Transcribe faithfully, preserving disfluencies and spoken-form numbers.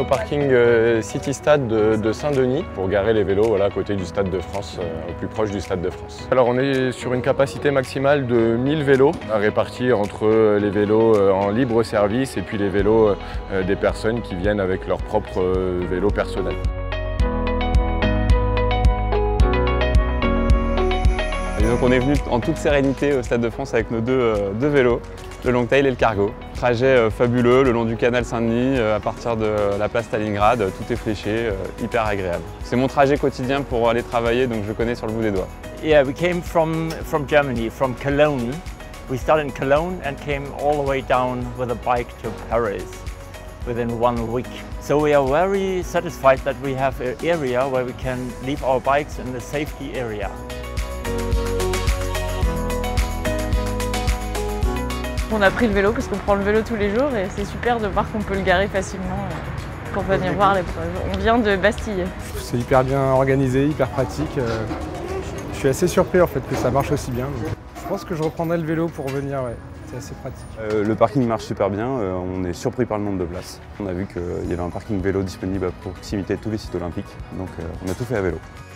au parking euh, City Stade de, de Saint-Denis pour garer les vélos voilà, à côté du Stade de France, euh, au plus proche du Stade de France. Alors on est sur une capacité maximale de mille vélos à répartir entre les vélos en libre service et puis les vélos euh, des personnes qui viennent avec leur propre euh, vélo personnel. Et donc on est venu en toute sérénité au Stade de France avec nos deux, euh, deux vélos, le Longtail et le Cargo. Trajet euh, fabuleux le long du canal Saint-Denis, euh, à partir de la place Stalingrad, euh, tout est fléché, euh, hyper agréable. C'est mon trajet quotidien pour aller travailler, donc je connais sur le bout des doigts. Yeah, we came from, from Germany, from Cologne. We started in Cologne and came all the way down with a bike to Paris within one week. So we are very satisfied that we have an area where we can leave our bikes in the safety area. On a pris le vélo parce qu'on prend le vélo tous les jours et c'est super de voir qu'on peut le garer facilement pour venir voir l'épreuve. On vient de Bastille. C'est hyper bien organisé, hyper pratique. Je suis assez surpris en fait que ça marche aussi bien. Je pense que je reprendrai le vélo pour venir, ouais. C'est assez pratique. Euh, le parking marche super bien, euh, on est surpris par le nombre de places. On a vu qu'il y avait un parking vélo disponible à proximité de tous les sites olympiques, donc euh, on a tout fait à vélo.